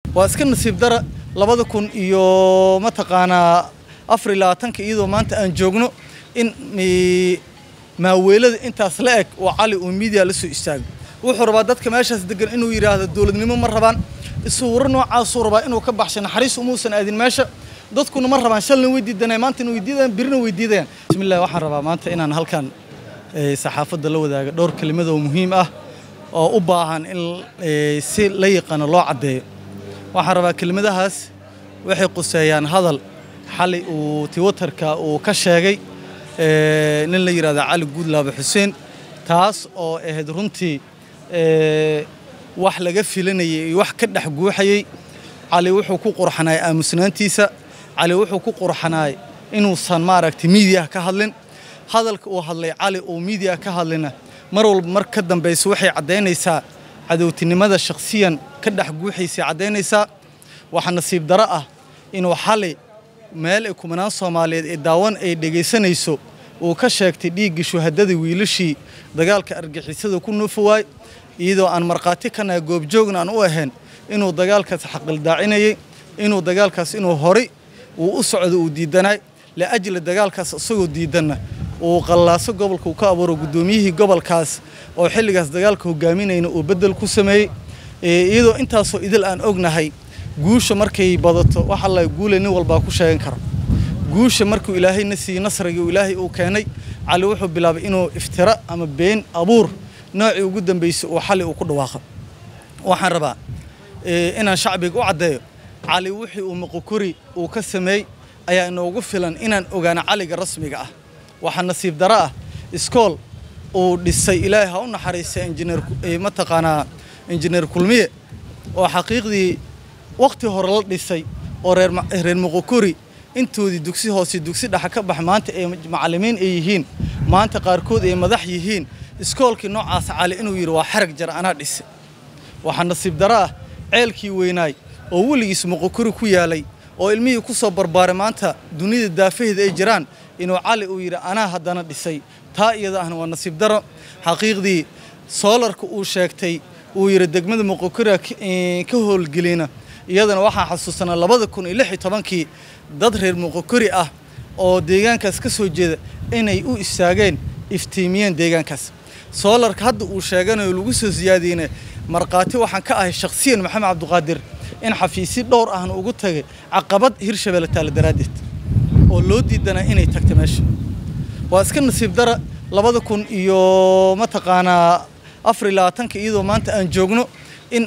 واسكن نصيب درا لبض كون إيو ما تقانا أفريلا تنك إيدو ما أنت أنجوجنو إن ما ولد أنت أصلك وعلي وميديا لسه يستاج وحربات كماش هصدقن إنه يراد الدولة نمو مرة الصور إنه عصور إنه كبحشنا حريص وموسن أدين ماشى dadkuna mar rabaan shalna weydiidanay maanta inuu weydiidaan birna weydiidaan bismillaah waxaan rabaa maanta inaan halkan saxaafadda la wadaago dhowr kelimado muhiim ah oo u baahan in si la yaqaan loo cadeeyo waxaan rabaa kelimadahaas waxay quseeyaan hadal xali uu Twitterka uu ka sheegay nin la yiraahdo Cali Guudlaabe Xuseen taas oo ahayd runtii wax laga filanayay wax ka dhax guuxayay Cali wuxuu ku qurxanay aamusnaantiisa علي وحو ku qurxanaay inuu san maaragtay media ka hadlin hadalka uu hadlay Cali oo media ka hadlina mar walba mar ka dambeeyay waxay cadeynaysaa cadawtinimada shakhsiyan ka dhax guuxaysa cadeynaysaa waxa nasiib dara ah inuu xali meel ay kumanaan Soomaaliyeed ee daawan ay dhageysanayso oo ka sheegtay dhiigga shuhadada wiilashii dagaalka argixisada ku nuufay iyadoo aan marqaati kana goob joogna aan u ahayn inuu dagaalkaas xaqil daacinayay inuu dagaalkaas inuu hori وأسعد وديدنا لأجل دجال كاس صعود ديدنا وقلاص قبل كوكابر وقدوميه قبل كاس أو حل كاس دجال كوجامين إنه وبدل كوسمي إذا أنت صو إذا الآن أجنا هاي جوش مركي بدت وحلا يقول إنه والباكوش ينكر جوش مركو إلهي نسي نصر إلهي وكاني على وحب بلا إنه افتراء أما بين أبور نوع وجودا بيس وحل وكل واحد وحربا إن شعبي قعد علي وحي ومقكوري وكسمي أي إنه وقفلن إن أجانا علي الرسمي جاه وحن نصيب دراء إسكول ودسي إلهها ونحرس إنجنير متقنا إنجنير كلمية وحقيقي وقت هرلت دسي ورير مقكوري أنتوا دي دكسي هوسي دكسي ده حكب بحمانت معلمين إيهين ما أنت قاركود مدح يهين إسكول كنوع عاس على إنه يروح حرق جرأنا دسي وحن نصيب دراء عيلكي ويناي oo waligiis muqkuri ku yaalay oo ilmihii ku soo barbaaray maanta dunida daafeed ay jiraan inuu Cali uu yiri ana hadana dhisay taa iyada ahna waa nasiib daro xaqiiqdii solarka uu sheegtay uu yiri degmada muqkuri ka howlgelina iyadana waxa xasuusanaa 2016 dad reer muqkuri ah oo deegaankaas ka soo jeeda inay u istaageen iftiimiyeen deegaankaas solarka hadda uu sheeganayo lagu soo siyaadiyay marqaati waxaan ka ahay shakhsiyan Maxamed Cabduqaadir إن حفيسي دور أهن وجودته عقبات هيرشبل التالدرادت ولو ديدنا إني تكتمش وأسكن نصيب درا لبض كون إيو ما تقانا أفريلا تنك إيدو ما أنت أنجوجنو إن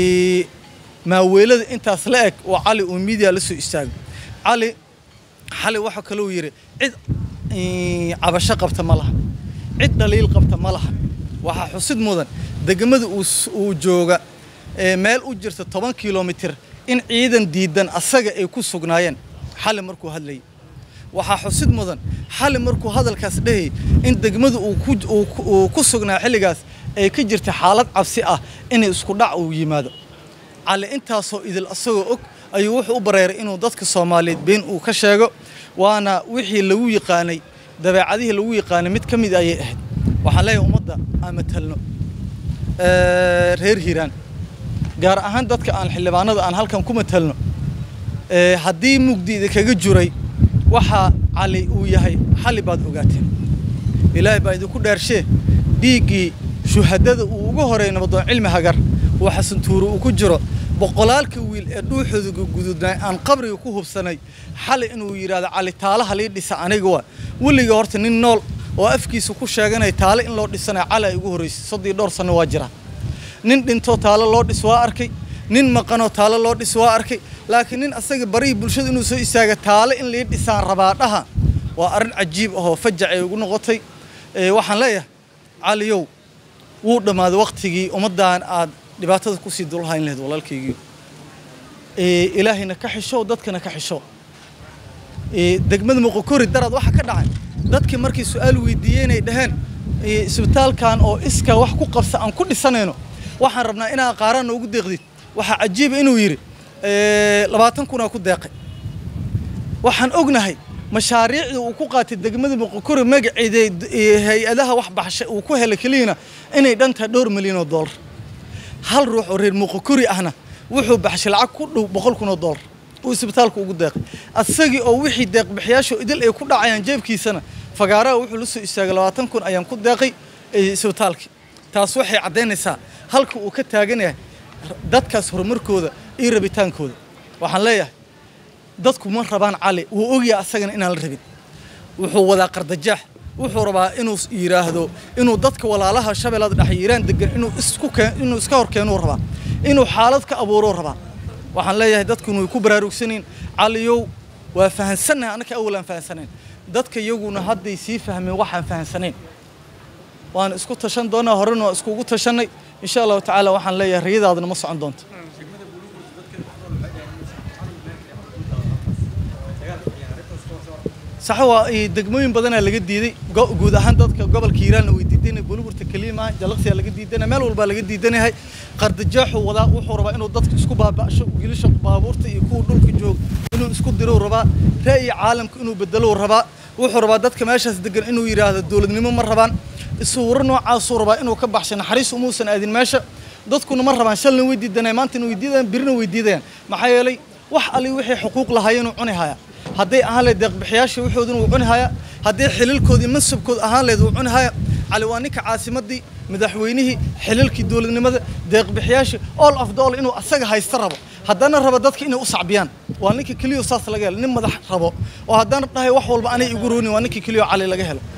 ما ولد أنت أصلك وعلي وميديا لسه يستاج علي حلي واحد كلو يري عد عبشة قبت ملها عد دليل قبت ملها وحصد مدن دجمد وجوجا meel u jirta 10 kilomitir in ciidan diidan asaga ay ku sugnaayeen xal markuu hadlay waxa xusid mudan xal markuu hadalkaas dhahay in degmadu uu ku sugnaa xilligaas ay ka jirta xaalad cabsi ah in isku dhac uu yimaado cali intaasoo idil asagoo og ayuu wuxuu u bareeray inuu dadka Soomaaliyeed been uu ka sheego waana wixii lagu yaqaanay dabeecadihii lagu yaqaanay mid kamid ay ahayd waxa leeyahay ummadda ama talno reer Hiiraan gaar ahaan dadka aan xildhibaanada aan halkan ku matalno haddii mugdiida kaga juray waxa Cali uu yahay xali baad ogaateen ilaahay baa idinku dhaarshay dhiigii shuhadada uu ugu horeeyay nabadoon cilmi hagar waxa santuuru uu ku jiro boqolaalka wiil ee dhuuxooda gududnaa aan qabriga ku hubsanay xali inuu yiraahdo Cali taalaha la dhisa aniga waa waliga horta nin nool oo afkiisa ku sheeganay taale in loo dhisana Cali ay ugu horeysay 32 sano waa jira nin dhinto taalo loo dhis waa arkay nin maqano taalo loo dhis waa arkay laakiin nin asaga bari bulshada inuu soo istaaga taalo in la dhisaan rabaadhaha waa arin cajiib ah oo fajac ay ugu noqotay waxaan leeyahay Caliyow wuu dhamaad waqtigii umadan aad dhibaatada ku sii dulhayn lahayd walaalkaygiyo ilaahina ka xisho dadkana ka xisho degmada muqkuri darad waxa ka dhacay dadkii markii su'aal weydiiyeen ay dhaheen isbitaalkan oo iska wax ku qabsa aan ku dhisanayno waxaan rabnaa inaan qaaraan ugu deeqdid waxa cajiib inuu yiri 20 kun ku deeqay waxaan ognahay mashaariicda uu ku qaatay degmada muqkuri magaceeda hay'adaha wax baxshay uu ku helay kaliina inay dhanta $2 milyan hal ruux oo reer muqkuri ahna wuxuu baxshay lacag ku dhow $100,000 uu isbitaalka ugu deeqay asagii oo wixii deeq bixiyaasho idil ay ku dhacayaan jeebkiisana fagaaraha wuxuu la soo istaagay 20,000 ayaan ku deeqay isbitaalka taas waxay cadeynaysaa halka uu ka taagan yahay dadkaas horumarkooda iyo rabitaankooda waxaan leeyahay dadku ma rabaan cali wuu ogyahay asagana inaan la rabin wuxuu wadaa qardajaax wuxuu rabaa inuu yiraahdo inuu dadka walaalaha shabeelada dhex yiiraan degan inuu iska horkeeno rabaa inuu xaalad ka abuuro rabaa waxaan leeyahay dadku inuu ku baraarugsaneen caliyow waa fahansanahay anaka awlan fahansanayn dadka iyaguna hadday sii fahmeen waxaan fahansanayn waan isku tashan doonaa horena waa iskugu tashanay insha Allah taala waxaan leeyahay riyadaadna ma socon doonto saxwa degmooyin badan laga diiday guud ahaan dadka gobolka Hiiraan way diideen Buluburta kaliya jalaqsiya laga diiday meel walba laga diidanahay qardajaaxu wada wuxuu rabaa inuu dadka isku baabasho gilisho baabuurta iyo kuwa dhulka joog inuu isku diro rabaa raay caalamka inuu bedelo rabaa wuxuu rabaa dadka meeshaas degan inuu yiraahdo dawladnimo ma rabaan isuur noocaas uu rabaa inuu ka baxsho naxariis umuusan aadin meesha dadkuna ma rabaan shalna way diidanay maanta way diidaan birna way diidaan maxaa yeelay wax ali wixii xuquuq lahaayeen uu cunihaya hadday ahaan leed deeq bixiyaasha wuxuuduna uu cunihaya hadday xililkoodii masabkood ahaan leed uu cunihaya cali waa ninka caasimadii madaxweynihii xililkii dawladnimada deeq bixiyaasha all of all inuu asaga haysto rabo haddana rabo dadka inay u sacbiyaan waa ninka kaliya saas laga helo nin madax rabo oo haddana dhahay wax walba anay igu rooni waa ninka kaliya cali laga helo